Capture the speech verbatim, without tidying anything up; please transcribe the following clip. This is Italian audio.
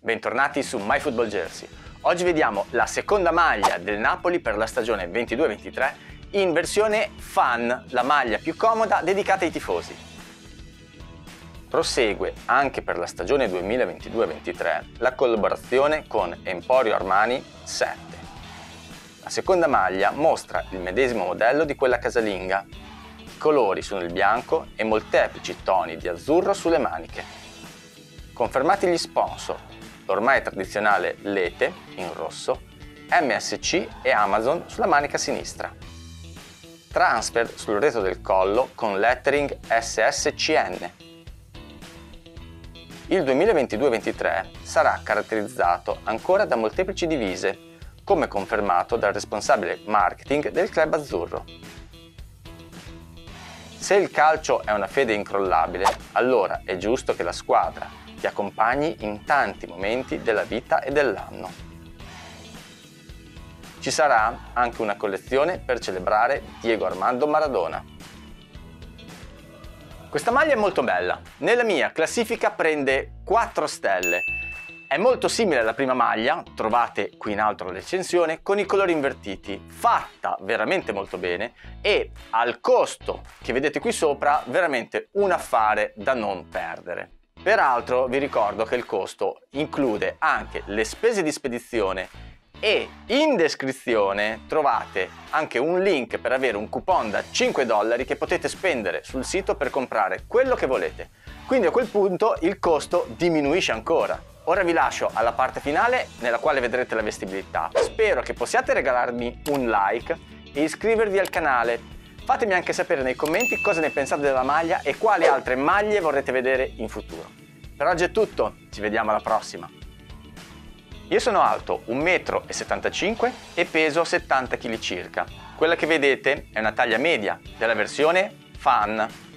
bentornati su MyFootballJersey. Oggi vediamo la seconda maglia del Napoli per la stagione ventidue ventitré in versione fan, la maglia più comoda dedicata ai tifosi. Prosegue anche per la stagione duemilaventidue ventitré la collaborazione con Emporio Armani sette. La seconda maglia mostra il medesimo modello di quella casalinga. I colori sono il bianco e molteplici toni di azzurro sulle maniche. Confermati gli sponsor, l'ormai tradizionale Lete in rosso, M S C e Amazon sulla manica sinistra. Transfer sul retro del collo con lettering S S C N. Il duemilaventidue ventitré sarà caratterizzato ancora da molteplici divise, come confermato dal responsabile marketing del club azzurro. Se il calcio è una fede incrollabile, allora è giusto che la squadra ti accompagni in tanti momenti della vita e dell'anno. Ci sarà anche una collezione per celebrare Diego Armando Maradona. Questa maglia è molto bella, nella mia classifica prende quattro stelle. È molto simile alla prima maglia, trovate qui in alto la recensione, con i colori invertiti, fatta veramente molto bene e al costo che vedete qui sopra veramente un affare da non perdere. Peraltro vi ricordo che il costo include anche le spese di spedizione e in descrizione trovate anche un link per avere un coupon da cinque dollari che potete spendere sul sito per comprare quello che volete. Quindi a quel punto il costo diminuisce ancora. Ora vi lascio alla parte finale nella quale vedrete la vestibilità. Spero che possiate regalarmi un like e iscrivervi al canale. Fatemi anche sapere nei commenti cosa ne pensate della maglia e quali altre maglie vorrete vedere in futuro. Per oggi è tutto, ci vediamo alla prossima. Io sono alto un metro e settantacinque e peso settanta chili circa. Quella che vedete è una taglia media della versione fan.